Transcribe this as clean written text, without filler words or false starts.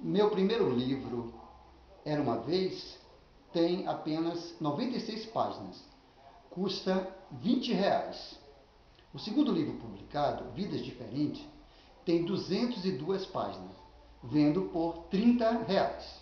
Meu primeiro livro, Era uma Vez, tem apenas 96 páginas. Custa R$ 20. O segundo livro publicado, Vidas Diferentes, tem 202 páginas, vendo por R$ 30.